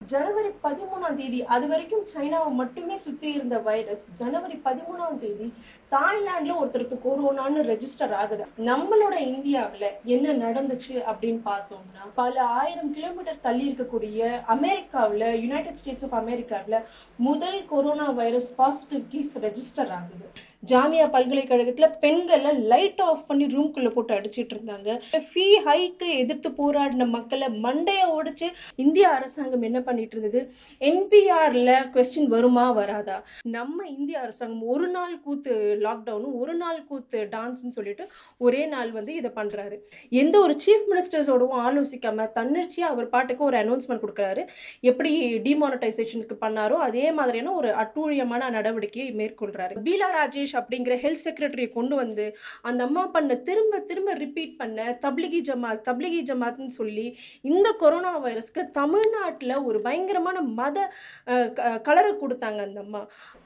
ஜனவரி 13ஆம் தேதி அது வரைக்கும் சைனாவை மட்டுமே சுத்தி இருந்த வைரஸ் ஜனவரி 13ஆம் தேதி தாய்லாந்துல ஒருத்தருக்கு கொரோனான்னு ரெஜிஸ்டர் ஆகுது. நம்மளோட இந்தியாவுல என்ன நடந்துச்சு அப்படின்னு பார்த்தோம்னா, பல ஆயிரம் கிலோமீட்டர் தள்ளி இருக்கக்கூடிய அமெரிக்காவுல, யுனைடெட் ஸ்டேட்ஸ் ஆஃப் அமெரிக்காவுல முதல் corona virus positive case register ஆகுது. ஜாமியா பல்கலைக்கழகத்துல பெண்களை லைட் ஆஃப் பண்ணி ரூம்குள்ள போட்டு அடிச்சிட்டு இருந்தாங்க. ஃபீ ஹைக்கு எதிர்த்து போராடின மக்களை மண்டைய உடைச்சு இந்திய அரசாங்கம் என்ன பண்ணிட்டு இருந்தது, என்பிஆர்ல கொஸ்டின் வருமா வராதா. நம்ம இந்திய அரசாங்கம் ஒரு நாள் கூத்து லாக்டவுனும் ஒரு நாள் கூத்து டான்ஸ்ன்னு சொல்லிட்டு ஒரே நாள் இதை பண்றாரு. எந்த ஒரு சீஃப் மினிஸ்டர்ஸோடவும் ஆலோசிக்காம தன்னிச்சையா அவர் பாட்டுக்கு ஒரு அனௌன்ஸ்மெண்ட் கொடுக்குறாரு. எப்படி டிமானிட்டைசேஷனுக்கு பண்ணாரோ அதே மாதிரியான ஒரு அட்டூழியமான நடவடிக்கையை மேற்கொள்றாரு. பீலா ராஜேஷ் அப்படிங்கிற ஹெல்த் செக்ரட்டரியை கொண்டு வந்து அந்த அம்மா பண்ண திரும்ப திரும்ப ரிப்பீட் பண்ண தப்லிகி ஜமாத்னு சொல்லி இந்த கொரோனா வைரஸ்க்கு தமிழ்நாட்டில் ஒரு பயங்கரமான மத கலரை கொடுத்தாங்க அந்த அம்மா.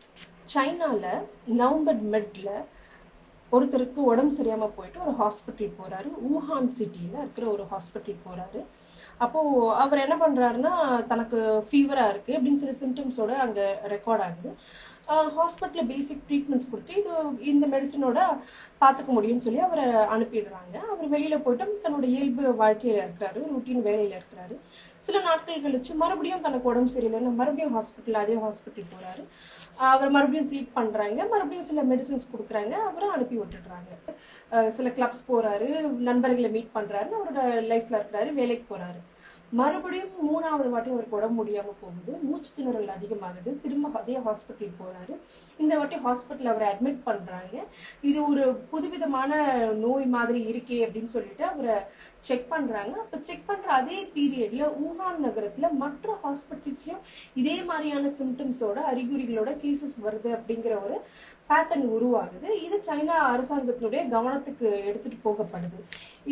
சைனால நவம்பர் மிட்ல ஒருத்தருக்கு உடம்பு சரியாம போயிட்டு ஒரு ஹாஸ்பிட்டல் போறாரு. ஊஹான் சிட்டியில இருக்கிற ஒரு ஹாஸ்பிட்டல் போறாரு. அப்போ அவர் என்ன பண்றாருன்னா, தனக்கு ஃபீவரா இருக்கு அப்படின்னு சில சிம்டம்ஸோட அங்க ரெக்கார்ட் ஆகுது. ஹாஸ்பிட்டல்ல பேசிக் ட்ரீட்மெண்ட்ஸ் கொடுத்து இந்த மெடிசனோட பார்த்துக்க முடியும்னு சொல்லி அவரை அனுப்பிடுறாங்க. அவர் வெளியில போயிட்டு தன்னோட இயல்பு வாழ்க்கையில இருக்கிறாரு, ரூட்டீன் வேலையில இருக்கிறாரு. சில நாட்கள் கழிச்சு மறுபடியும் தனக்கு உடம்பு சரியில்லைன்னு மறுபடியும் அதே ஹாஸ்பிட்டல் போறாரு. அவரை மறுபடியும் ட்ரீட் பண்றாங்க, மறுபடியும் சில மெடிசன்ஸ் கொடுக்குறாங்க, அவரை அனுப்பி விட்டுடுறாங்க. சில கிளப்ஸ் போறாரு, நண்பர்களை மீட் பண்றாரு, அவரோட லைஃப்ல இருக்கிறாரு, வேலைக்கு போறாரு. மறுபடியும் 3வது வாட்டி அவருக்கு உடம்பு முடியாம போகுது, மூச்சு திணறல் அதிகமாகுது, திரும்ப அதே ஹாஸ்பிட்டல் போறாரு. இந்த வாட்டி ஹாஸ்பிட்டல் அவரை அட்மிட் பண்றாங்க. இது ஒரு புதுவிதமான நோய் மாதிரி இருக்கே அப்படின்னு சொல்லிட்டு அவரை செக் பண்றாங்க. அப்ப செக் பண்ற அதே பீரியட்ல ஊஹான் நகரத்துல மற்ற ஹாஸ்பிட்டல்ஸ்லயும் இதே மாதிரியான சிம்டம்ஸோட அறிகுறிகளோட கேசஸ் வருது அப்படிங்கிற ஒரு பேட்டர்ன் உருவாகுது. இது சைனா அரசாங்கத்தினுடைய கவனத்துக்கு எடுத்துட்டு போகப்படுது.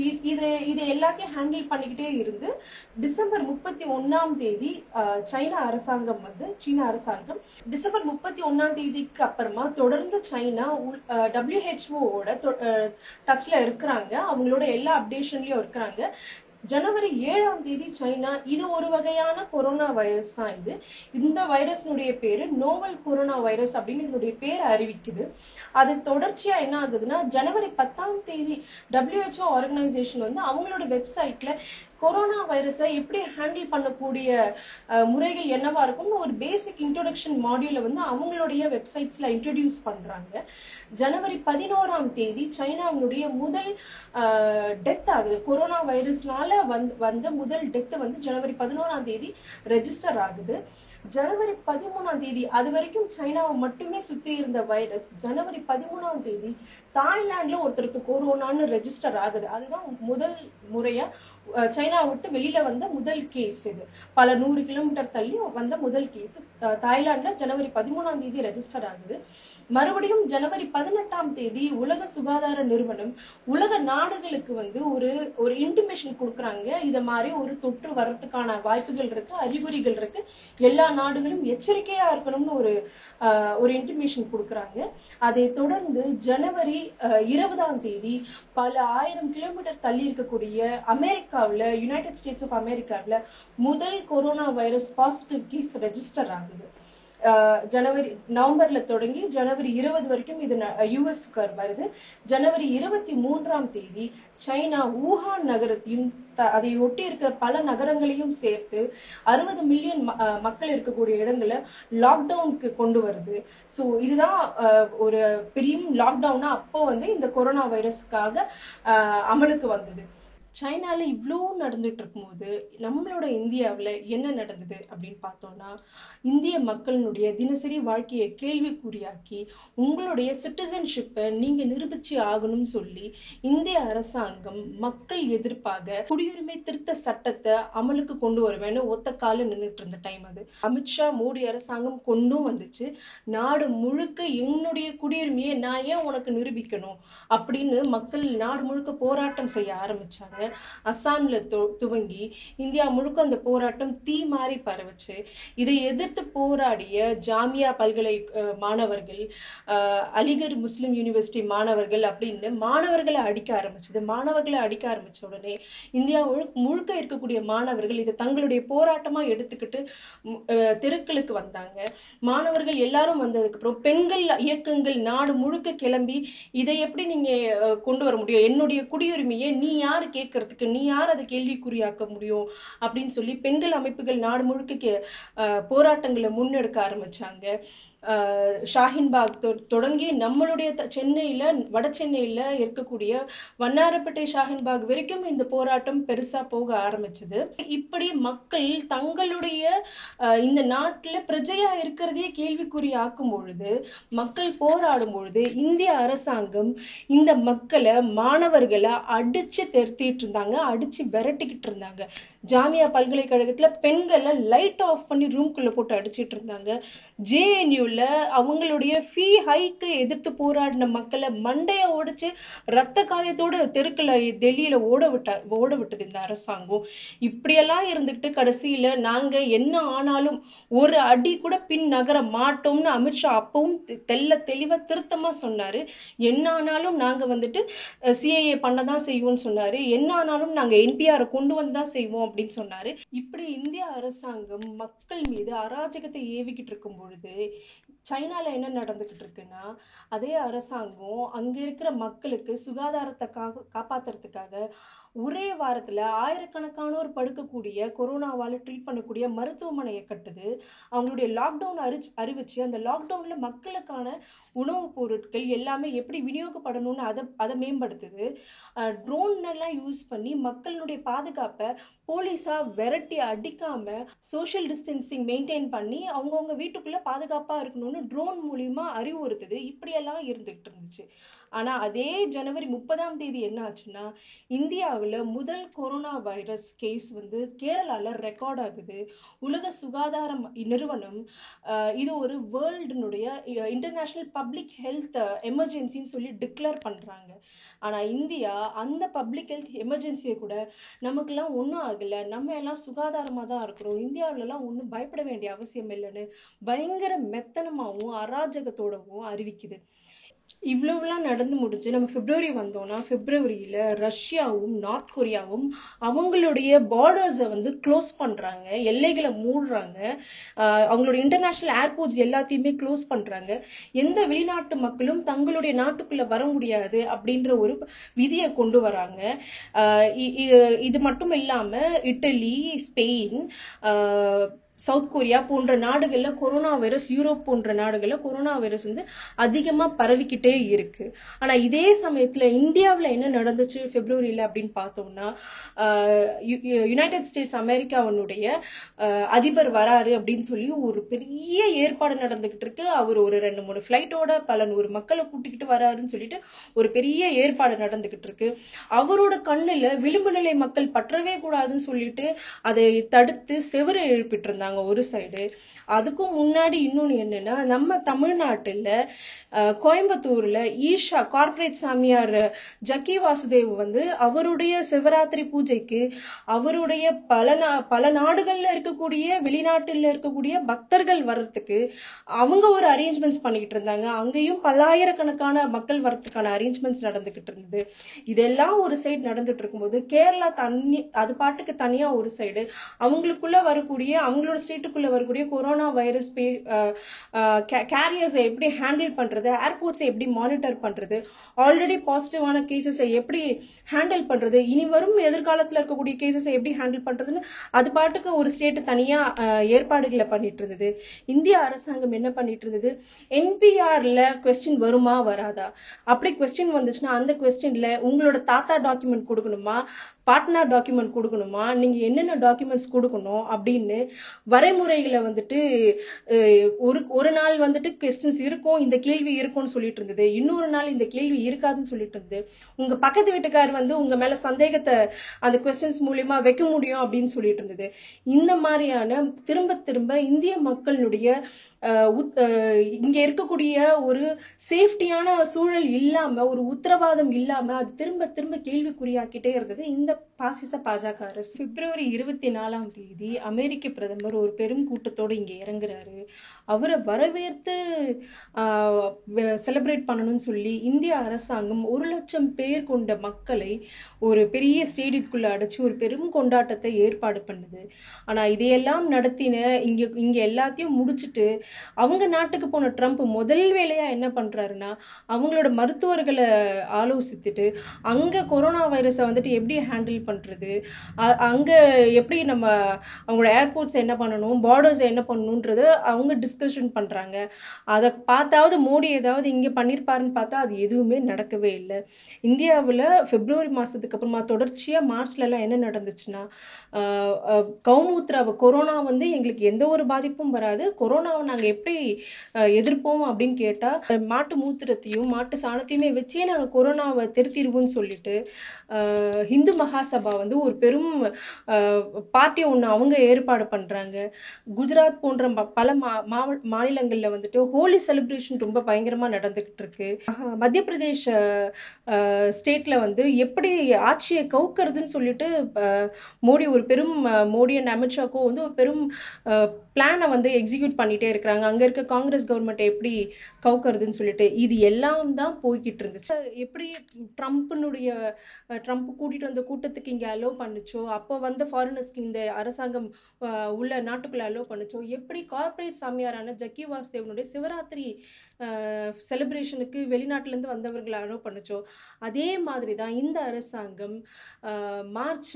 இது எல்லாத்தையும் ஹேண்டில் பண்ணிக்கிட்டே இருந்து டிசம்பர் 31ஆம் தேதி சீன அரசாங்கம் டிசம்பர் 31ஆம் தேதிக்கு அப்புறமா தொடர்ந்து சைனா WHO டச்ல இருக்கிறாங்க, அவங்களோட எல்லா அப்டேஷன்லயும் இருக்கிறாங்க. ஜனவரி 7ஆம் தேதி சைனா இது ஒரு வகையான கொரோனா வைரஸ் தான், இந்த வைரஸ்னுடைய பேரு நோவல் கொரோனா வைரஸ் அப்படின்னு இதனுடைய பேரை அறிவிக்குது. அது தொடர்ச்சியா என்ன ஆகுதுன்னா, ஜனவரி 10ஆம் தேதி WHO ஆர்கனைசேஷன் அவங்களோட வெப்சைட்ல கொரோனா வைரஸை எப்படி ஹேண்டில் பண்ணக்கூடிய முறைகள் என்னவா இருக்கும்னு ஒரு பேசிக் இன்ட்ரோடக்ஷன் மாடியூல அவங்களுடைய வெப்சைட்ஸ்ல இன்ட்ரோடியூஸ் பண்றாங்க. ஜனவரி 11ஆம் தேதி சைனாவுடைய முதல் டெத் ஆகுது. கொரோனா வைரஸ்னால வந்த முதல் டெத் ஜனவரி 11ஆம் தேதி ரெஜிஸ்டர் ஆகுது. ஜனவரி 13ஆம் தேதி அது வரைக்கும் சைனாவை மட்டுமே சுத்தி இருந்த வைரஸ் ஜனவரி 13ஆம் தேதி தாய்லாந்துல ஒருத்தருக்கு கொரோனான்னு ரெஜிஸ்டர் ஆகுது. அதுதான் முதல் முறையா சைனா விட்டு வெளியில வந்த முதல் கேஸ். இது பல 100 கிலோமீட்டர் தள்ளி வந்த முதல் கேஸ் தாய்லாந்துல ஜனவரி 13ஆம் தேதி ரெஜிஸ்டர் ஆகுது. மறுபடியும் ஜனவரி 18ஆம் தேதி உலக சுகாதார நிறுவனம் உலக நாடுகளுக்கு ஒரு இன்டிமேஷன் கொடுக்குறாங்க. இத மாதிரி ஒரு தொற்று வர்றதுக்கான வாய்ப்புகள் இருக்கு, அறிகுறிகள் இருக்கு, எல்லா நாடுகளும் எச்சரிக்கையா இருக்கணும்னு ஒரு இன்டிமேஷன் கொடுக்குறாங்க. அதை தொடர்ந்து ஜனவரி 20ஆம் தேதி பல ஆயிரம் கிலோமீட்டர் தள்ளி இருக்கக்கூடிய அமெரிக்காவுல, யுனைடெட் ஸ்டேட்ஸ் ஆஃப் அமெரிக்காவுல முதல் corona virus positive case register ஆகுது. நவம்பர்ல தொடங்கி ஜனவரி 20 வரைக்கும் இது யுஎஸ்க்கு வருது. ஜனவரி 23ஆம் தேதி சைனா ஊஹான் நகரத்தையும் அதை ஒட்டி இருக்கிற பல நகரங்களையும் சேர்த்து 60 மில்லியன் மக்கள் இருக்கக்கூடிய இடங்களை லாக்டவுனுக்கு கொண்டு வருது. சோ இதுதான் ஒரு பெரிய லாக்டவுனா அப்போ இந்த கொரோனா வைரஸ்க்காக அமலுக்கு வந்தது. சைனால இவ்வளோ நடந்துட்டு இருக்கும்போது நம்மளோட இந்தியாவில் என்ன நடந்தது அப்படின்னு பார்த்தோம்னா, இந்திய மக்களினுடைய தினசரி வாழ்க்கையை கேள்விக்குறியாக்கி உங்களுடைய சிட்டிசன்ஷிப்பை நீங்க நிரூபிச்சு ஆகணும்னு சொல்லி இந்திய அரசாங்கம் மக்கள் எதிர்ப்பாக குடியுரிமை திருத்த சட்டத்தை அமலுக்கு கொண்டு வருவேன்னு ஒத்த கால நின்றுட்டு இருந்த டைம் அது. அமித்ஷா மோடி அரசாங்கம் கொண்டும் வந்துச்சு. நாடு முழுக்க என்னுடைய குடியுரிமையை நான் ஏன் உனக்கு நிரூபிக்கணும் அப்படின்னு மக்கள் நாடு முழுக்க போராட்டம் செய்ய ஆரம்பிச்சாங்க. அஸ்ஸாம்ல துவங்கி இந்தியா முழுக்க அந்த போராட்டம் தீ மாறி பரவுச்சு. இதை எதிர்த்து போராடிய ஜாமியா பல்கலை மாணவர்கள், அலிகர் முஸ்லிம் யூனிவர்சிட்டி மாணவர்கள் அப்படின்னு மாணவர்களை அடிக்க ஆரம்பிச்சது. மாணவர்களை அடிக்க ஆரம்பிச்ச உடனே இந்தியா முழுக்க இருக்கக்கூடிய மாணவர்கள் இதை தங்களுடைய போராட்டமா எடுத்துக்கிட்டு தெருக்களுக்கு வந்தாங்க. மாணவர்கள் எல்லாரும் வந்ததுக்கு அப்புறம் பெண்கள் இயக்கங்கள் நாடு முழுக்க கிளம்பி இதை எப்படி நீங்க கொண்டு வர முடியும், என்னுடைய குடியுரிமையை நீ யாரு கேட்கறதுக்கு, நீ யார் அதை கேள்விக்குறியாக்க முடியும் அப்படின்னு சொல்லி பெண்கள் அமைப்புகள் நாடு முழுக்க போராட்டங்களை முன்னெடுக்க ஆரம்பிச்சாங்க. ஷாஹின்பாக் தொடங்கி நம்மளுடைய சென்னையில வட சென்னையில இருக்கக்கூடிய வண்ணாரப்பேட்டை ஷாஹின்பாக் வரைக்கும் இந்த போராட்டம் பெருசா போக ஆரம்பிச்சது. இப்படி மக்கள் தங்களுடைய இந்த நாட்டுல பிரஜையா இருக்கிறதையே கேள்விக்குறி ஆக்கும் பொழுது, மக்கள் போராடும் பொழுது இந்திய அரசாங்கம் இந்த மக்களை மாணவர்களை அடிச்சு தெருத்திட்டு இருந்தாங்க, அடிச்சு விரட்டிக்கிட்டு இருந்தாங்க. ஜாமியா பல்கலைக்கழகத்துல பெண்களை லைட் ஆஃப் பண்ணி ரூம்குள்ள போட்டு அடிச்சிட்டு இருந்தாங்க. ஜேஎன்யூல அவங்களுடைய ஃபீ ஹைக்கு எதிர்த்து போராடின மக்களை மண்டைய ஓடிச்சு ரத்த காயத்தோடு தெருக்களை டெல்லியில ஓட விட்டது இந்த அரசாங்கம். இப்படியெல்லாம் இருந்துட்டு கடைசியில நாங்க என்ன ஆனாலும் ஒரு அடி கூட பின் நகர மாட்டோம்னு அமித்ஷா அப்பவும் தெளிவா திருத்தமா சொன்னாரு. என்ன ஆனாலும் நாங்க வந்துட்டு சிஏஏ பண்ணதான் செய்வோம்னு சொன்னாரு. என்ன ஆனாலும் நாங்க என்பிஆரை கொண்டு வந்துதான் செய்வோம் அப்படின்னு சொன்னாரு. இப்படி இந்திய அரசாங்கம் மக்கள் மீது அராஜகத்தை ஏவிக்கிட்டு இருக்கும் பொழுது சைனால என்ன நடந்துகிட்டு இருக்குன்னா, அதே அரசாங்கம் அங்க இருக்கிற மக்களுக்கு சுகாதாரத்தை காப்பாத்துறதுக்காக ஒரே வாரத்துல ஆயிரக்கணக்கானோர் படுக்கக்கூடிய கொரோனாவால ட்ரீட் பண்ணக்கூடிய மருத்துவமனையை கட்டுது. அவங்களுடைய லாக்டவுன் அறிவிச்சு அந்த லாக்டவுன்ல மக்களுக்கான உணவுப் பொருட்கள் எல்லாமே எப்படி விநியோகப்படணும்னு அதை மேம்படுத்துது. ட்ரோன் எல்லாம் யூஸ் பண்ணி மக்களுடைய பாதுகாப்பை போலீஸா விரட்டி அடிக்காம சோஷியல் டிஸ்டன்சிங் மெயின்டைன் பண்ணி அவங்கவுங்க வீட்டுக்குள்ள பாதுகாப்பா இருக்கணும்னு ட்ரோன் மூலியமா அறிவுறுத்துது. இப்படியெல்லாம் இருந்துகிட்டு இருந்துச்சு. ஆனா அதே ஜனவரி 30 என்ன ஆச்சுன்னா, இந்தியாவில் முதல் கொரோனா வைரஸ் கேஸ் வந்து கேரளால ரெக்கார்ட் ஆகுது. உலக சுகாதார நிறுவனம் இது ஒரு வேர்ல்டுனுடைய இன்டர்நேஷனல் பப்ளிக் ஹெல்த் எமர்ஜென்சின்னு சொல்லி டிக்ளேர் பண்றாங்க. ஆனா இந்தியா அந்த பப்ளிக் ஹெல்த் எமர்ஜென்சியை கூட நமக்கெல்லாம் ஒன்றும் ஆகலை, நம்ம எல்லாம் சுகாதாரமா தான் இருக்கிறோம், இந்தியாவிலலாம் ஒன்றும் பயப்பட வேண்டிய அவசியம் இல்லைன்னு பயங்கர மெத்தனமாகவும் அராஜகத்தோடவும் அறிவிக்குது. இவ்வளவுலாம் நடந்து முடிஞ்சு நம்ம பிப்ரவரி வந்தோம்னா, பிப்ரவரியில ரஷ்யாவும் நார்த் கொரியாவும் அவங்களுடைய பார்டர்ஸை வந்து க்ளோஸ் பண்றாங்க, எல்லைகளை மூடுறாங்க, அவங்களுடைய இன்டர்நேஷனல் ஏர்போர்ட்ஸ் எல்லாத்தையுமே க்ளோஸ் பண்றாங்க. எந்த வெளிநாட்டு மக்களும் தங்களுடைய நாட்டுக்குள்ள வர முடியாது அப்படின்ற ஒரு விதியை கொண்டு வராங்க. இது மட்டும் இல்லாம இட்டலி, ஸ்பெயின், சவுத் கொரியா போன்ற நாடுகள்ல கொரோனா வைரஸ், யூரோப் போன்ற நாடுகள்ல கொரோனா வைரஸ் வந்து அதிகமா பரவிக்கிட்டே இருக்கு. ஆனா இதே சமயத்துல இந்தியாவில் என்ன நடந்துச்சு பிப்ரவரியில அப்படின்னு பார்த்தோம்னா, யுனைடெட் ஸ்டேட்ஸ் அமெரிக்காவுடைய அதிபர் வராரு அப்படின்னு சொல்லி ஒரு பெரிய ஏற்பாடு நடந்துகிட்டு இருக்கு. அவர் ஒரு 2-3 ஃபிளைட்டோட பல 100 மக்களை கூட்டிக்கிட்டு வராருன்னு சொல்லிட்டு ஒரு பெரிய ஏற்பாடு நடந்துகிட்டு இருக்கு. அவரோட கண்ணுல விளிம்பு நிலை மக்கள் பற்றவே கூடாதுன்னு சொல்லிட்டு அதை தடுத்து செவரு எழுப்பிட்டு இருந்தாங்க ஒரு சைடு. அதுக்கும் முன்னாடி இன்னொன்னு என்னன்னா, நம்ம தமிழ்நாட்டுல கோயம்புத்தூர்ல ஈஷா கார்பரேட் சாமியார் ஜக்கி வாசுதேவ் வந்து அவருடைய சிவராத்திரி பூஜைக்கு அவருடைய பல நாடுகள்ல இருக்கக்கூடிய வெளிநாட்டுல இருக்கக்கூடிய பக்தர்கள் வர்றதுக்கு அவங்க ஒரு அரேஞ்ச்மெண்ட்ஸ் பண்ணிக்கிட்டு இருந்தாங்க. அங்கேயும் பல்லாயிரக்கணக்கான மக்கள் வர்றதுக்கான அரேஞ்ச்மெண்ட்ஸ் நடந்துகிட்டு இருந்தது. இதெல்லாம் ஒரு சைடு நடந்துட்டு இருக்கும்போது கேரளா அது பாட்டுக்கு தனியா ஒரு சைடு அவங்களுக்குள்ள வரக்கூடிய, அவங்களோட ஸ்டேட்டுக்குள்ள வரக்கூடிய கொரோனா வைரஸ் கேரியர்ஸை எப்படி ஹேண்டில் பண்றது, ஏர்போர்ட்ஸை எப்படி மானிட்டர் பண்றது, ஆல்ரெடி பாசிட்டிவான கேசஸை எப்படி ஹேண்டில் பண்றது, இனி வரும் எதிர்காலத்துல இருக்கக்கூடிய கேசஸை எப்படி ஹேண்டில் பண்றதுன்னு அது பாட்டுக்கு ஒரு ஸ்டேட் தனியா ஏற்பாடுகளை பண்ணிட்டு இருந்தது. இந்திய அரசாங்கம் என்ன பண்ணிட்டு இருந்தது, என்பிஆர்ல கொஸ்டின் வருமா வராதா, அப்படி கொஸ்டின் வந்துச்சுன்னா அந்த கொஸ்டின்ல உங்களோட தாத்தா டாக்குமெண்ட் கொடுக்கணுமா, பார்ட்னர் டாக்குமெண்ட் கொடுக்கணுமா, நீங்க என்னென்ன டாக்குமெண்ட்ஸ் கொடுக்கணும் அப்படின்னு வரைமுறைகளை வந்துட்டு ஒரு நாள் வந்துட்டு கொஸ்டின்ஸ் இருக்கும், இந்த கேள்வி இருக்கும்னு சொல்லிட்டு இருந்தது, இன்னொரு நாள் இந்த கேள்வி இருக்காதுன்னு சொல்லிட்டு இருந்தது. உங்க பக்கத்து வீட்டுக்கார் வந்து உங்க மேல சந்தேகத்தை அந்த கொஸ்டின்ஸ் மூலியமா வைக்க முடியும் அப்படின்னு சொல்லிட்டு இருந்தது. இந்த மாதிரியான திரும்ப திரும்ப இந்திய மக்களுடைய இங்க இருக்கக்கூடிய ஒரு சேஃப்டியான சூழல் இல்லாம, ஒரு உத்தரவாதம் இல்லாம அது திரும்ப திரும்ப கேள்விக்குறியாக்கிட்டே இருந்தது இந்த பாசிச பாஜக அரசு. பிப்ரவரி 24ஆம் தேதி அமெரிக்க பிரதமர் ஒரு பெரும் கூட்டத்தோடு இங்க இறங்குறாரு. அவரை வரவேற்று செலிப்ரேட் பண்ணணும்னு சொல்லி இந்திய அரசாங்கம் 1,00,000 பேர் கொண்ட மக்களை ஒரு பெரிய ஸ்டேடியத்துக்குள்ள அடைச்சு ஒரு பெரும் கொண்டாட்டத்தை ஏற்பாடு பண்ணுது. ஆனா இதையெல்லாம் நடத்தின இங்க எல்லாத்தையும் முடிச்சுட்டு அவங்க நாட்டுக்கு போன ட்ரம்ப் முதல் வேலையா என்ன பண்றாருன்னா, அவங்களோட மருத்துவர்களை ஆலோசித்துட்டு அங்க கொரோனா வைரஸை வந்துட்டு எப்படி ஹேண்டில் பண்றது, அங்க எப்படி நம்ம அவங்களோட ஏர்போர்ட்ஸ் என்ன பண்ணணும், பார்டர்ஸ் என்ன பண்ணணும்ன்றது அவங்க டிஸ்கஷன் பண்றாங்க. அதை பார்த்தாவது மோடி ஏதாவது இங்க பண்ணிருப்பாருன்னு பார்த்தா அது எதுவுமே நடக்கவே இல்லை. இந்தியாவில் பிப்ரவரி மாசத்துக்கு அப்புறமா தொடர்ச்சியா மார்ச்ல எல்லாம் என்ன நடந்துச்சுன்னா, கௌமூத்ராவை கொரோனா வந்து எங்களுக்கு எந்த ஒரு பாதிப்பும் வராது, கொரோனாவை நாங்கள் எப்படி எதிர்ப்போம் அப்படின்னு கேட்டால் மாட்டு மூத்திரத்தையும் மாட்டு சாணத்தையுமே வச்சே நாங்கள் கொரோனாவை திருத்திடுவோம்னு சொல்லிட்டு ஹிந்து மகாசபா வந்து ஒரு பெரும் பார்ட்டியை ஒன்று அவங்க ஏற்பாடு பண்ணுறாங்க. குஜராத் போன்ற பல மாநிலங்களில் வந்துட்டு ஹோலி செலிப்ரேஷன் ரொம்ப பயங்கரமாக நடந்துக்கிட்டு இருக்கு. மத்திய பிரதேஷ் ஸ்டேட்டில் வந்து எப்படி ஆட்சியை கவுக்கிறதுன்னு சொல்லிட்டு மோடி அண்ட் அமித்ஷாக்கோ வந்து ஒரு பெரும் பிளானை வந்து எக்ஸிக்யூட் பண்ணிகிட்டே இருக்கிறாங்க. அங்கே இருக்க காங்கிரஸ் கவர்மெண்ட்டை எப்படி கவுக்கிறதுன்னு சொல்லிட்டு இது எல்லாம் தான் போய்கிட்டு இருந்துச்சு. எப்படி ட்ரம்ப் கூட்டிகிட்டு வந்த கூட்டத்துக்கு இங்கே அலோவ் பண்ணுச்சோ, அப்போ வந்த ஃபாரினர்ஸ்க்கு இந்த அரசாங்கம் உள்ள நாட்டுக்குள்ளே அலோவ் பண்ணுச்சோ, எப்படி கார்பரேட் சாமியாரான ஜக்கி வாசுதேவனுடைய சிவராத்திரி செலிப்ரேஷனுக்கு வெளிநாட்டிலேருந்து வந்தவர்களை அலோவ் பண்ணுச்சோ, அதே மாதிரி தான் இந்த அரசாங்கம் மார்ச்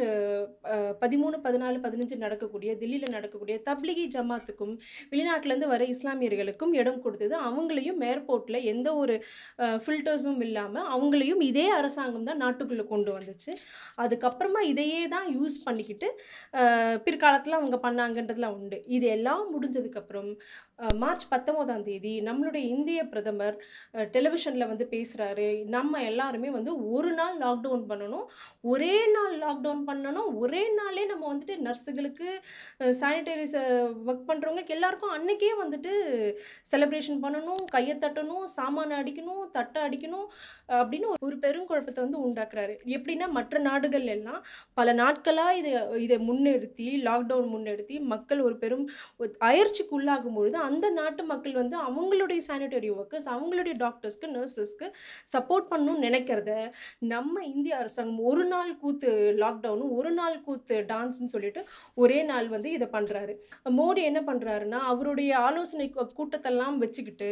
13, 14, 15 நடக்கக்கூடிய தில்லியில் நடக்கக்கூடிய தப்லிகி ஜமாத்துக்கும் வெளிநாட்டிலேருந்து வர இஸ்லாமியர்களுக்கும் இடம் கொடுத்தது. அவங்களையும் ஏர்போர்ட்டில் எந்த ஒரு ஃபில்டர்ஸும் இல்லாமல் அவங்களையும் இதே அரசாங்கம் தான் நாட்டுக்குள்ளே கொண்டு வந்துச்சு. அதுக்கப்புறமா இதையே தான் யூஸ் பண்ணிக்கிட்டு பிற்காலத்தில் அவங்க பண்ணாங்கன்றதுலாம் உண்டு. இது எல்லாம் முடிஞ்சதுக்கப்புறம் மார்ச் 19ஆம் தேதி நம்மளுடைய இந்திய பிரதமர் டெலிவிஷனில் வந்து பேசுகிறாரு. நம்ம எல்லாருமே வந்து ஒரு நாள் லாக்டவுன் பண்ணணும், ஒரே நாள் லாக்டவுன் பண்ணணும், ஒரே நாளே நம்ம வந்துட்டு நர்ஸுகளுக்கு சானிடைசர்ஸ் ஒர்க் பண்ணுறவங்களுக்கு எல்லாருக்கும் அன்னைக்கே வந்துட்டு செலிப்ரேஷன் பண்ணணும், கையை தட்டணும், சாமானை அடிக்கணும், தட்டை அடிக்கணும் அப்படின்னு ஒரு பெருங்குழப்பத்தை வந்து உண்டாக்குறாரு. எப்படின்னா மற்ற நாடுகள் எல்லாம் பல நாட்களாக இதை முன்னிறுத்தி லாக்டவுன் முன்னிறுத்தி மக்கள் ஒரு பெரும் அயற்சிக்கு உள்ளாகும் பொழுது அந்த நாட்டு மக்கள் வந்து அவங்களுடைய சானிடரி ஒர்க்கர்ஸ், அவங்களுடைய டாக்டர்ஸ்க்கு, நர்சஸ்க்கு சப்போர்ட் பண்ணணும்னு நினைக்கிறத நம்ம இந்திய அரசாங்கம் ஒரு நாள் கூத்து லாக்டவுனும் ஒரு நாள் கூத்து டான்ஸ்ன்னு சொல்லிட்டு ஒரே நாள் வந்து இதை பண்ணுறாரு. மோடி என்ன பண்ணுறாருன்னா, அவருடைய ஆலோசனை கூட்டத்தெல்லாம் வச்சுக்கிட்டு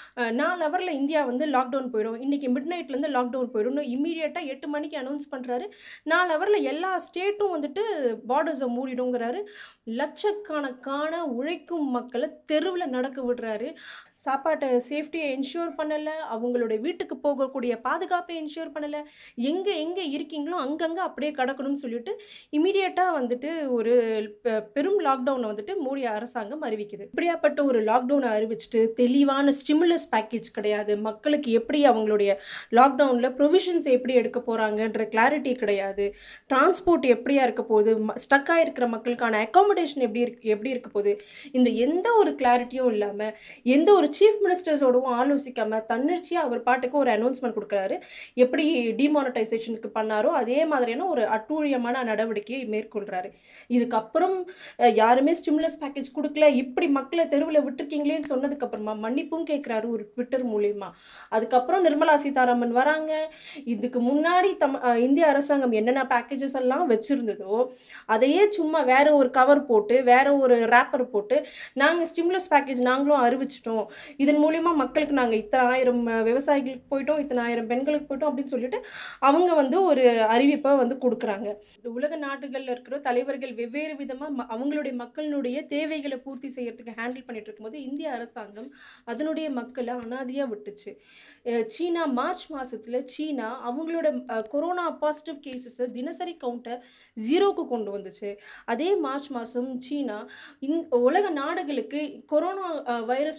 4 ஹவரில் இந்தியா வந்து லாக்டவுன் போயிடும், இன்னைக்கு மிட் நைட்லேருந்து லாக்டவுன் போயிடும் இம்மீடியட்டாக 8 மணிக்கு அனௌன்ஸ் பண்ணுறாரு. 4 ஹவரில் எல்லா ஸ்டேட்டும் வந்துட்டு பார்டர்ஸை மூடிடுங்கிறாரு. லட்சக்கணக்கான உழைக்கும் மக்களை தெருவில் நடக்க விடுறாரு. சாப்பாட்டை சேஃப்டியை என்ஷூர் பண்ணலை, அவங்களோட வீட்டுக்கு போகக்கூடிய பாதுகாப்பை என்ஷூர் பண்ணலை, எங்கே இருக்கீங்களோ அங்கங்கே அப்படியே கிடக்கணும்னு சொல்லிட்டு இமீடியட்டாக வந்துட்டு ஒரு பெரும் லாக்டவுனை வந்துட்டு மோடி அரசாங்கம் அறிவிக்குது. இப்படியாப்பட்ட ஒரு லாக்டவுனை அறிவிச்சுட்டு தெளிவான ஸ்டிமுலஸ் பேக்கேஜ் கிடையாது, மக்களுக்கு எப்படி அவங்களுடைய லாக்டவுனில் ப்ரொவிஷன்ஸ் எப்படி எடுக்க போகிறாங்கன்ற கிளாரிட்டி கிடையாது, டிரான்ஸ்போர்ட் எப்படியா இருக்க போகுது, ஸ்டக் ஆகிருக்கிற மக்களுக்கான அக்காமடேஷன் எப்படி இருக்க போகுது, இந்த எந்த ஒரு கிளாரிட்டியும் இல்லாமல் எந்த ஒரு சீஃப் மினிஸ்டர்ஸோடவும் ஆலோசிக்காம தன்னிச்சையாக அவர் பாட்டுக்கு ஒரு அனௌன்ஸ்மெண்ட் கொடுக்குறாரு. எப்படி டிமானிட்டைசேஷனுக்கு பண்ணாரோ அதே மாதிரியான ஒரு அட்டூழியமான நடவடிக்கையை மேற்கொள்றாரு. இதுக்கப்புறம் யாருமே ஸ்டிமுலஸ் பேக்கேஜ் கொடுக்கல, இப்படி மக்களை தெருவில் விட்டுருக்கீங்களேன்னு சொன்னதுக்கு அப்புறமா மன்னிப்பும் கேட்குறாரு ஒரு ட்விட்டர் மூலியமா. அதுக்கப்புறம் நிர்மலா சீதாராமன் வராங்க. இதுக்கு முன்னாடி இந்திய அரசாங்கம் என்னென்ன பேக்கேஜஸ் எல்லாம் வச்சிருந்ததோ அதையே சும்மா வேற ஒரு கவர் போட்டு வேற ஒரு ரேப்பர் போட்டு நாங்கள் ஸ்டிமுலஸ் பேக்கேஜ் நாங்களும் அறிவிச்சிட்டோம், இதன் மூலியமா மக்களுக்கு நாங்கள் இத்தனை ஆயிரம் விவசாயிகளுக்கு போயிட்டோம், இத்தனை ஆயிரம் பெண்களுக்கு போயிட்டோம் அப்படின்னு சொல்லிட்டு அவங்க வந்து ஒரு அறிவிப்பை வந்து கொடுக்குறாங்க. உலக நாடுகள்ல இருக்கிற தலைவர்கள் வெவ்வேறு விதமா அவங்களுடைய மக்களுடைய தேவைகளை பூர்த்தி செய்யறதுக்கு ஹேண்டில் பண்ணிட்டு இருக்கும்போது இந்திய அரசாங்கம் அதனுடைய மக்களை அனாதையா விட்டுச்சு. சீனா மார்ச் மாசத்துல சீனா அவங்களோட கொரோனா பாசிட்டிவ் கேசஸை தினசரி கவுண்டை 0க்கு கொண்டு வந்துச்சு. அதே மார்ச் மாதம் சீனா உலக நாடுகளுக்கு கொரோனா வைரஸ்னுடைய பாதிப்பு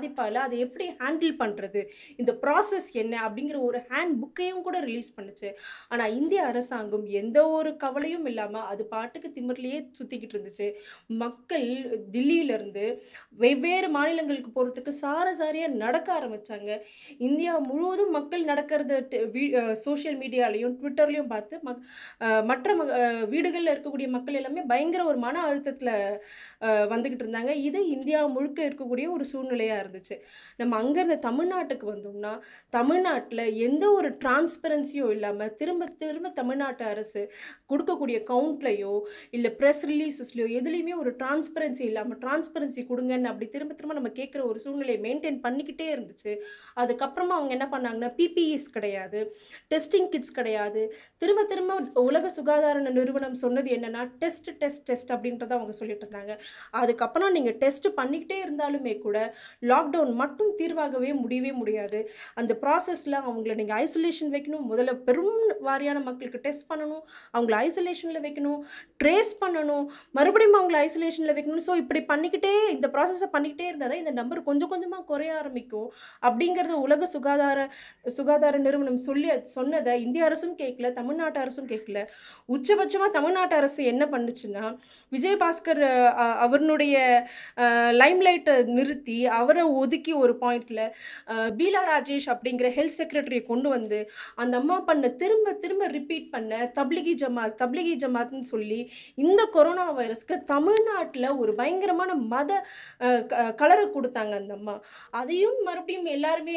பாதிப்பால் அதை எப்படி ஹேண்டில் பண்ணுறது, இந்த ப்ராசஸ் என்ன அப்படிங்கிற ஒரு ஹேண்ட் புக்கையும் கூட ரிலீஸ் பண்ணுச்சு. ஆனால் இந்திய அரசாங்கம் எந்த ஒரு கவலையும் இல்லாமல் அது பாட்டுக்கு திமிர்லேயே சுற்றிக்கிட்டு இருந்துச்சு. மக்கள் தில்லியிலேருந்து வெவ்வேறு மாநிலங்களுக்கு போகிறதுக்கு சாரியாக நடக்க ஆரம்பித்தாங்க. இந்தியா முழுவதும் மக்கள் நடக்கிறத சோஷியல் மீடியாலையும் ட்விட்டர்லையும் பார்த்து மற்ற வீடுகளில் இருக்கக்கூடிய மக்கள் எல்லாமே பயங்கர ஒரு மன அழுத்தத்தில் வந்துக்கிட்டு இருந்தாங்க. இது இந்தியா முழுக்க இருக்கக்கூடிய ஒரு சூழ்நிலையாக இருந்துச்சு. நம்ம அங்கேருந்து தமிழ்நாட்டுக்கு வந்தோம்னா தமிழ்நாட்டில் எந்த ஒரு டிரான்ஸ்பரன்சியும் இல்லாமல் திரும்ப திரும்ப தமிழ்நாட்டு அரசு கொடுக்கக்கூடிய கவுண்ட்லையோ இல்லை ப்ரெஸ் ரிலீசஸ்லையோ எதுலேயுமே ஒரு டிரான்ஸ்பரன்சி இல்லாமல் டிரான்ஸ்பரன்சி கொடுங்கன்னு அப்படி திரும்ப திரும்ப நம்ம கேட்குற ஒரு சூழ்நிலையை மெயின்டைன் பண்ணிக்கிட்டே இருந்துச்சு. அதுக்கப்புறமா அவங்க என்ன பண்ணாங்கன்னா பிபிஇஸ் கிடையாது, டெஸ்டிங் கிட்ஸ் கிடையாது. திரும்ப திரும்ப உலக சுகாதார நிறுவனம் சொன்னது என்னன்னா டெஸ்ட் டெஸ்ட் டெஸ்ட் அப்படின்றத அவங்க சொல்லிட்டு இருந்தாங்க. அதுக்கப்புறம் நீங்கள் டெஸ்ட் பண்ணிக்கிட்டே இருந்தாலுமே கூட லாக்டவுன் மட்டும் தீர்வாகவே முடியவே முடியாது. அந்த ப்ராசஸில் அவங்கள நீங்கள் ஐசோலேஷன் வைக்கணும், முதல்ல பெரும் வாரியான மக்களுக்கு டெஸ்ட் பண்ணணும், அவங்கள ஐசோலேஷனில் வைக்கணும், ட்ரேஸ் பண்ணணும், மறுபடியும் அவங்கள ஐசோலேஷனில் வைக்கணும். ஸோ இப்படி பண்ணிக்கிட்டே இந்த ப்ராசஸை பண்ணிக்கிட்டே இருந்தால் தான் இந்த நம்பர் கொஞ்சம் கொஞ்சமாக குறைய ஆரம்பிக்கும் அப்படிங்கிறது உலக சுகாதார நிறுவனம் சொன்னதை இந்திய அரசும் கேட்கல, தமிழ்நாட்டு அரசும் கேட்கல. உச்சபட்சமாக தமிழ்நாட்டு அரசு என்ன பண்ணுச்சுன்னா விஜயபாஸ்கர் அவருடைய லைம்லைட்டை நிறுத்தி அவரை ஒதுக்கி ஒரு பாயிண்டில் பீலா ராஜேஷ் அப்படிங்கிற ஹெல்த் செக்ரட்டரியை கொண்டு வந்து அந்த அம்மா பண்ண திரும்ப திரும்ப ரிப்பீட் பண்ண தப்லிகி ஜமாத்னு சொல்லி இந்த கொரோனா வைரஸ்க்கு தமிழ்நாட்டில் ஒரு பயங்கரமான மத கலரை கொடுத்தாங்க அந்த அம்மா. அதையும் மறுபடியும் எல்லாருமே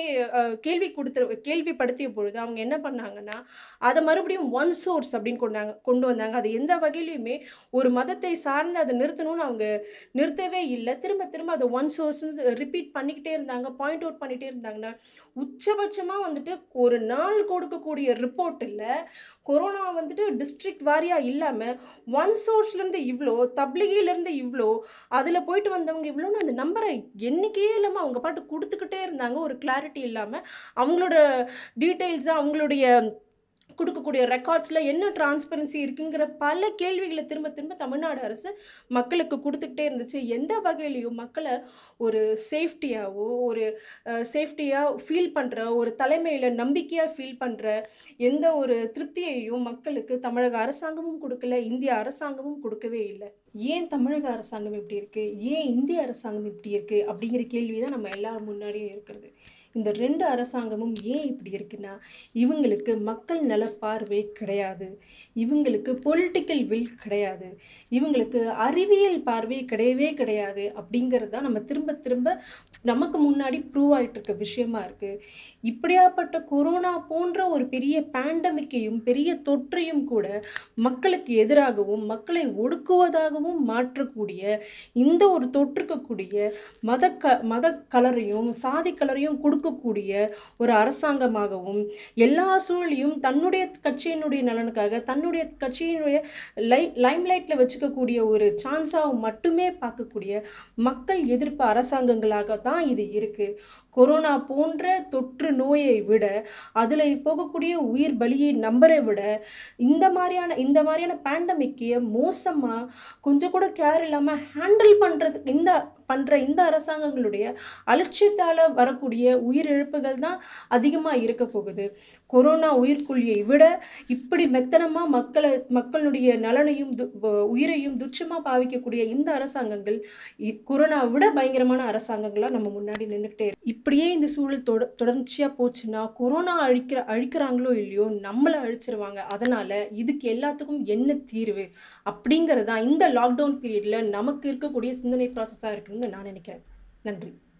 கேள்விப்படுத்திய பொழுது அவங்க என்ன பண்ணாங்கன்னா அதை மறுபடியும் ஒன் சோர்ஸ் அப்படின்னு கொண்டு வந்தாங்க. அது எந்த வகையிலையுமே ஒரு மதத்தை சார்ந்து அதை நிறுத்தணும்னு அவங்க நிறுத்தவே இல்லை. திரும்ப திரும்ப அதை ஒன் சோர்ஸ் ரிப்பீட் பண்ணிக்கிட்டே இருந்தாங்க, பாயிண்ட் அவுட் பண்ணிகிட்டே இருந்தாங்கன்னா உச்சபட்சமாக வந்துட்டு ஒரு நாள் கொடுக்கக்கூடிய ரிப்போர்ட்டில் கொரோனா வந்துட்டு டிஸ்ட்ரிக்ட் வாரியாக இல்லாமல் ஒன் சோர்ஸ்லேருந்து இவ்வளோ, தப்லிகிலேருந்து இவ்வளோ, அதில் போயிட்டு வந்தவங்க இவ்வளோன்னு அந்த நம்பரை எண்ணிக்கையே இல்லாமல் அவங்க பாட்டு கொடுத்துக்கிட்டே இருந்தாங்க. ஒரு கிளாரிட்டி இல்லாமல் அவங்களோட டீட்டெயில்ஸை அவங்களுடைய கொடுக்கக்கூடிய ரெக்கார்ட்ஸில் என்ன டிரான்ஸ்பரன்சி இருக்குங்கிற பல கேள்விகளை திரும்ப திரும்ப தமிழ்நாடு அரசு மக்களுக்கு கொடுத்துக்கிட்டே இருந்துச்சு. எந்த வகையிலையும் மக்களை ஒரு சேஃப்டியாக ஃபீல் பண்ணுற, ஒரு தலைமையில் நம்பிக்கையாக ஃபீல் பண்ணுற எந்த ஒரு திருப்தியையும் மக்களுக்கு தமிழக அரசாங்கமும் கொடுக்கல, இந்திய அரசாங்கமும் கொடுக்கவே இல்லை. ஏன் தமிழக அரசாங்கம் இப்படி இருக்குது, ஏன் இந்திய அரசாங்கம் இப்படி இருக்குது அப்படிங்கிற கேள்வி தான் நம்ம எல்லாரும் முன்னாடியும் இருக்கிறது. இந்த ரெண்டு அரசாங்கமும் ஏன் இப்படி இருக்குன்னா இவங்களுக்கு மக்கள் நல பார்வை கிடையாது, இவங்களுக்கு பொலிட்டிக்கல் வில் கிடையாது, இவங்களுக்கு அறிவியல் பார்வை கிடையவே கிடையாது அப்படிங்கிறது தான் நம்ம திரும்ப திரும்ப நமக்கு முன்னாடி ப்ரூவ் ஆகிட்டு இருக்க விஷயமா இருக்குது. இப்படியாப்பட்ட கொரோனா போன்ற ஒரு பெரிய பேண்டமிக்கையும் பெரிய தொற்றையும் கூட மக்களுக்கு எதிராகவும் மக்களை ஒடுக்குவதாகவும் மாற்றக்கூடிய இந்த ஒரு தொற்றுக்கக்கூடிய மத கலரையும் சாதி கலரையும் கொடுக்கக்கூடிய ஒரு அரசாங்கமாகவும் எல்லா சூழலையும் தன்னுடைய கட்சியினுடைய நலனுக்காக தன்னுடைய கட்சியினுடைய லைம்லைட்டில் வச்சுக்கக்கூடிய ஒரு சான்ஸாக மட்டுமே பார்க்கக்கூடிய மக்கள் எதிர்ப்பு அரசாங்கங்களாக தான் இது இருக்குது. கொரோனா போன்ற தொற்று நோயை விட அதில் போகக்கூடிய உயிர் பலியை நம்பரை விட இந்த மாதிரியான பேண்டமிக்கை மோசமாக கொஞ்சம் கூட கேர் இல்லாமல் ஹேண்டில் பண்ணுறதுக்கு இந்த அரசாங்கங்களுடைய அலட்சியத்தால் வரக்கூடிய உயிரிழப்புகள் தான் அதிகமாக இருக்க போகுது. கொரோனா உயிர்கொல்லியை விட இப்படி மெத்தனமாக மக்களுடைய நலனையும் உயிரையும் துச்சமாக பாவிக்கக்கூடிய இந்த அரசாங்கங்கள் கொரோனாவை விட பயங்கரமான அரசாங்கங்களாக நம்ம முன்னாடி நின்றுக்கிட்டே இருக்கு. இப்படியே இந்த சூழல் தொடர்ச்சியாக போச்சுன்னா கொரோனா அழிக்கிறாங்களோ இல்லையோ நம்மளை அழிச்சிருவாங்க. அதனால் இதுக்கு எல்லாத்துக்கும் என்ன தீர்வு அப்படிங்கிறது தான் இந்த லாக்டவுன் பீரியடில் நமக்கு இருக்கக்கூடிய சிந்தனை ப்ராசஸாக இருக்குன்னு நான் நினைக்கிறேன். நன்றி.